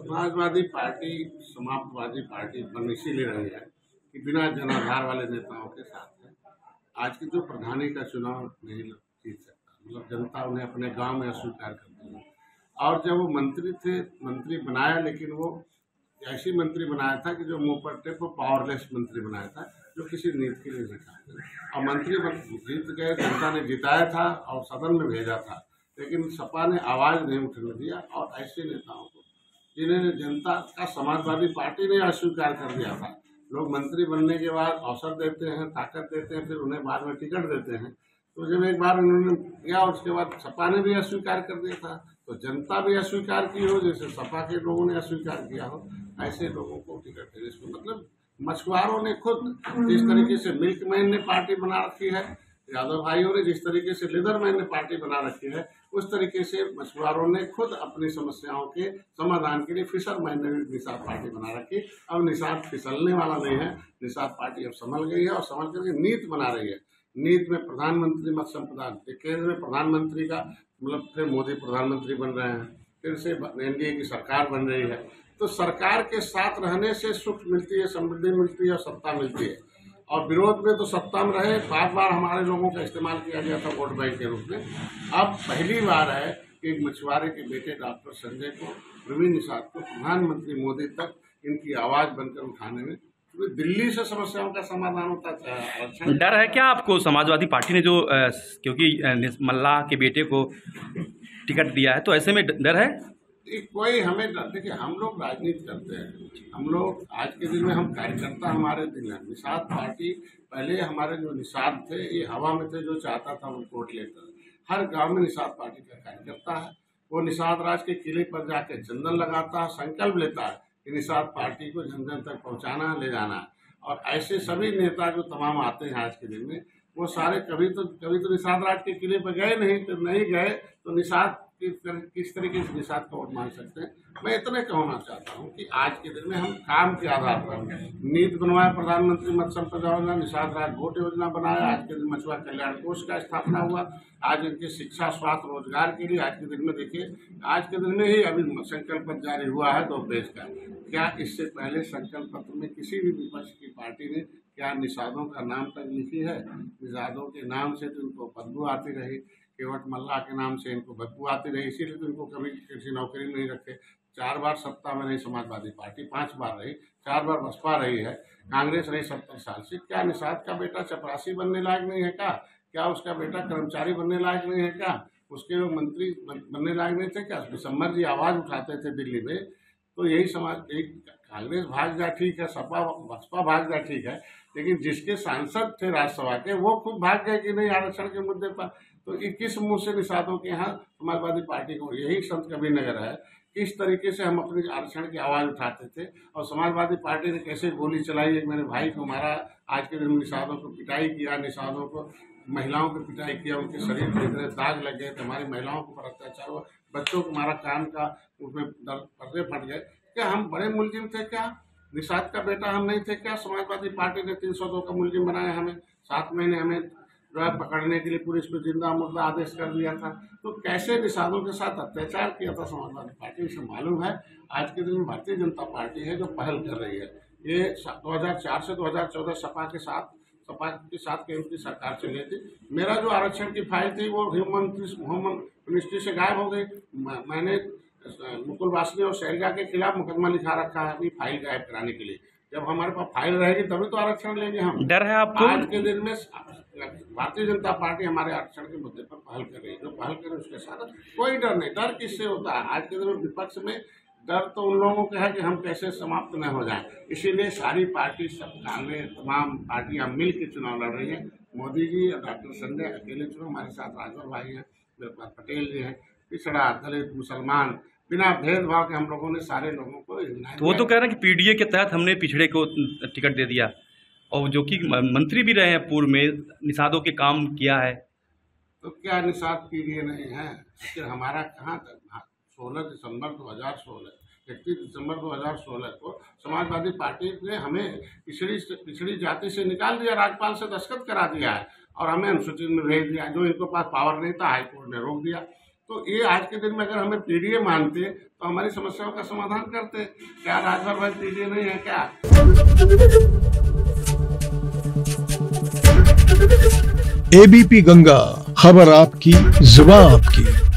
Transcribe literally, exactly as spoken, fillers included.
Samajwadi party समाप्तवादी party बन इसीलिए रही है कि बिना जनाधार वाले नेताओं के साथ है। आज की जो प्रधानी का चुनाव नहीं जीत सकता, मतलब जनता उन्हें अपने गांव में अस्वीकार करती है। और जब वो मंत्री थे, मंत्री बनाया, लेकिन वो ऐसी मंत्री बनाया था कि जो मुंह पर टेप वो पावरलेस मंत्री बनाया था, जो किसी नीति के लिए नहीं था। और मंत्री जीत गए, जनता ने जिताया था और सदन में भेजा था, लेकिन सपा ने आवाज नहीं उठने दिया। और ऐसे नेताओं को जिन्हें जनता का समाजवादी पार्टी ने अस्वीकार कर दिया था, लोग मंत्री बनने के बाद अवसर देते हैं, ताकत देते हैं, फिर उन्हें बाद में टिकट देते हैं। तो जब एक बार उन्होंने किया और उसके बाद सपा ने भी अस्वीकार कर दिया था, तो जनता भी अस्वीकार की हो, जैसे सपा के लोगों ने अस्वीकार किया हो, ऐसे लोगों को टिकट देने से मतलब मछुआरों ने खुद जिस तरीके से मिल्कमैन ने पार्टी बना रखी है, यादव भाइयों ने जिस तरीके से लेदरमैन ने पार्टी बना रखी है, उस तरीके से मछुआरों ने खुद अपनी समस्याओं के समाधान के लिए फिशरमैन ने भी निषाद पार्टी बना रखी। अब निषाद फिसलने वाला नहीं है, निषाद पार्टी अब संभल गई है और संभल करके नीति बना रही है। नीति में प्रधानमंत्री मत्स्य संपदा, केंद्र में प्रधानमंत्री का मतलब फिर मोदी प्रधानमंत्री बन रहे हैं, फिर से एनडीए की सरकार बन रही है। तो सरकार के साथ रहने से सुख मिलती है, समृद्धि मिलती है और सत्ता मिलती है। और विरोध में तो सत्ता में रहे, बार बार हमारे लोगों का इस्तेमाल किया गया था वोट बैंक के रूप में। अब पहली बार है कि मछुआरे के बेटे डॉक्टर संजय को, प्रवीण निषाद को प्रधानमंत्री मोदी तक इनकी आवाज बनकर उठाने में तो दिल्ली से समस्याओं का समाधान होता है। डर है क्या आपको? समाजवादी पार्टी ने जो क्योंकि मल्लाह के बेटे को टिकट दिया है, तो ऐसे में डर है? कोई हमें डर, देखिए हम लोग राजनीति करते हैं, हम लोग आज के दिन में हम कार्यकर्ता, हमारे दिन है। निषाद पार्टी पहले हमारे जो निषाद थे ये हवा में थे, जो चाहता था वो वोट लेता। हर गांव में निषाद पार्टी का कार्यकर्ता है, वो निषाद राज के किले पर जाके चंदन लगाता है, संकल्प लेता है कि निषाद पार्टी को जन जन तक पहुंचाना, ले जाना है। और ऐसे सभी नेता जो तमाम आते हैं आज के दिन में, वो सारे कभी तो कभी तो निषाद राज के किले पर गए नहीं, तो नहीं गए तो निषाद किस तरीके से निषाद का वोट मांग सकते हैं। मैं इतने कहना चाहता हूँ कि आज के दिन में हम काम के आधार पर नीति बनवाया, प्रधानमंत्री मत्स्य संपदा योजना, निषाद राज वोट योजना बनाया, आज के दिन मछुआ कल्याण कोष का स्थापना हुआ, आज इनकी शिक्षा, स्वास्थ्य, रोजगार के लिए आज के दिन में देखिए, आज के दिन में ही अभी संकल्प पत्र जारी हुआ है दो पेज का। क्या इससे पहले संकल्प पत्र में किसी भी विपक्ष की पार्टी ने क्या निषादों का नाम तक लिखी है? निषादों के नाम से तो इनको बदबू आती रही, केवट मल्लाह के नाम से इनको बदबू आती रही, इसीलिए तो इनको कभी किसी नौकरी में नहीं रखे। चार बार सत्ता में रही समाजवादी पार्टी, पांच बार रही, चार बार बसपा रही है, कांग्रेस रही सत्तर साल से। क्या निषाद का बेटा चपरासी बनने लायक नहीं है क्या? क्या उसका बेटा कर्मचारी बनने लायक नहीं है क्या? उसके लोग मंत्री बनने लायक नहीं थे क्या? दिसंबर जी आवाज उठाते थे दिल्ली में, तो यही समाज, एक कांग्रेस भाग जाए ठीक है, सपा बसपा भाग जाए ठीक है, लेकिन जिसके सांसद थे राज्यसभा के वो खुद भाग गए कि नहीं आरक्षण के मुद्दे पर। तो किस मुंह से निषादों के यहाँ समाजवादी पार्टी को, यही संत कबीर नगर है, किस तरीके से हम अपने आरक्षण की आवाज उठाते थे और समाजवादी पार्टी ने कैसे गोली चलाई, एक मेरे भाई को मारा, आज के दिन निषादों को पिटाई किया, निषादों को महिलाओं को पिटाई किया, उनके शरीर पर इतने दाग लग गए, हमारी महिलाओं को पर अत्याचार हुआ, बच्चों को मारा, कान का उसमें पर्दे फट गए। क्या हम बड़े मुलजिम थे क्या? निषाद का बेटा हम नहीं थे क्या? समाजवादी पार्टी ने तीन सौ दो का मुलजिम बनाया, हमें सात महीने हमें जो है पकड़ने के लिए पुलिस को जिंदा मुर्दा आदेश कर दिया था। तो कैसे निषादों के साथ अत्याचार किया था समाजवादी पार्टी, इसे मालूम है। आज के दिन में भारतीय जनता पार्टी है जो पहल कर रही है। ये दो हज़ार चार से दो हज़ार चौदह सपा के साथ सपा के साथ केंद्र की सरकार चली थी। मेरा जो आरक्षण की फाइल थी वो होम मिनिस्ट्री से गायब हो गई। मैंने मुकुल वासनिक और शैलजा के खिलाफ मुकदमा लिखा रखा है अभी फाइल गायब कराने के लिए। जब हमारे पास फाइल रहेगी तभी तो आरक्षण लेंगे हम। डर है आपको? आज के दिन में भारतीय जनता पार्टी हमारे आरक्षण के मुद्दे पर पहल कर रही है, जो पहल करे उसके साथ कोई डर नहीं। डर किससे होता है? आज के दिन में विपक्ष में डर तो उन लोगों का है कि हम कैसे समाप्त न हो जाएं। इसीलिए सारी पार्टी, सब कांग्रेस, तमाम पार्टियां मिल के चुनाव लड़ रही है। मोदी जी और डॉक्टर संजय अकेले चुनाव, हमारे साथ राजभर भाई हैं, पटेल जी हैं, पिछड़ा, दलित, मुसलमान, बिना भेदभाव के हम लोगों ने सारे लोगों को। तो वो तो कह रहे हैं कि पीडीए के तहत हमने पिछड़े को टिकट दे दिया, और जो कि मंत्री भी रहे हैं पूर्व में, निषादों के काम किया है। तो क्या निषाद पीडीए नहीं है? फिर हमारा कहाँ तक? सोलह दिसंबर दो हज़ार सोलह इकतीस दिसंबर दो हज़ार सोलह को समाजवादी पार्टी ने हमें पिछड़ी पिछड़ी जाति से निकाल दिया, राज्यपाल से दस्तखत करा दिया है और हमें अनुसूचित में भेज दिया। जो इनको पास पावर नहीं था, हाईकोर्ट ने रोक दिया। तो ये आज के दिन में अगर हमें पीडीए मानते तो हमारी समस्याओं का समाधान करते। क्या राजभर भाई पीडीए नहीं है क्या? एबीपी गंगा, खबर आपकी, जुबान आपकी।